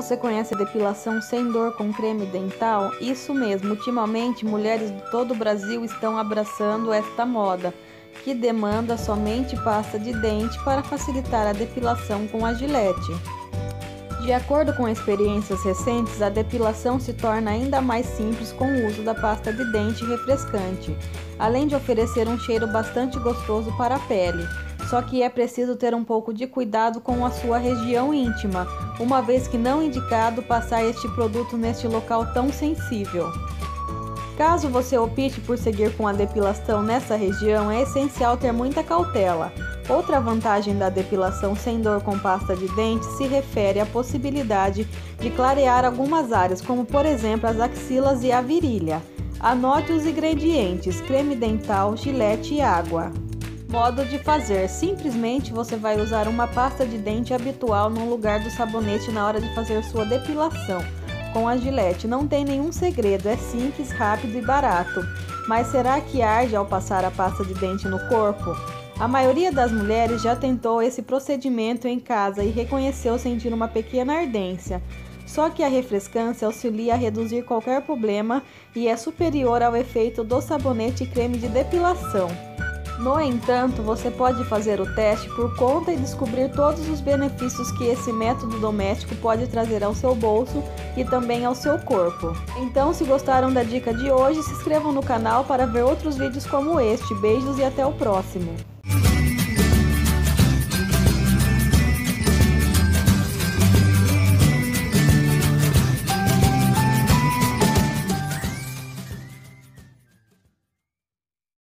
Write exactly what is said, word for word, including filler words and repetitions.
você conhece a depilação sem dor com creme dental? Isso mesmo, ultimamente mulheres de todo o Brasil estão abraçando esta moda, que demanda somente pasta de dente para facilitar a depilação com a Gillette. De acordo com experiências recentes, a depilação se torna ainda mais simples com o uso da pasta de dente refrescante, além de oferecer um cheiro bastante gostoso para a pele. Só que é preciso ter um pouco de cuidado com a sua região íntima, uma vez que não é indicado passar este produto neste local tão sensível. Caso você opte por seguir com a depilação nessa região, é essencial ter muita cautela. Outra vantagem da depilação sem dor com pasta de dente se refere à possibilidade de clarear algumas áreas, como por exemplo as axilas e a virilha. Anote os ingredientes: creme dental, Gillette e água. Modo de fazer: simplesmente você vai usar uma pasta de dente habitual no lugar do sabonete na hora de fazer sua depilação. Com a Gillette não tem nenhum segredo, é simples, rápido e barato. Mas será que arde ao passar a pasta de dente no corpo? A maioria das mulheres já tentou esse procedimento em casa e reconheceu sentir uma pequena ardência. Só que a refrescância auxilia a reduzir qualquer problema e é superior ao efeito do sabonete e creme de depilação. No entanto, você pode fazer o teste por conta e descobrir todos os benefícios que esse método doméstico pode trazer ao seu bolso e também ao seu corpo. Então, se gostaram da dica de hoje, se inscrevam no canal para ver outros vídeos como este. Beijos e até o próximo!